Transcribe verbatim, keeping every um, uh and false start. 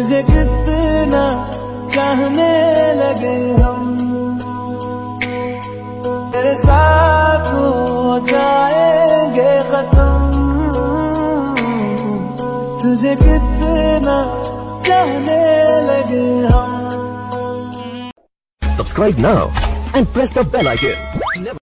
तुझे कितना चाहने लगे हम, तेरे साथ हो जाएंगे खत्म। तुझे कितना चाहने लगे हम। Subscribe now and press the bell icon.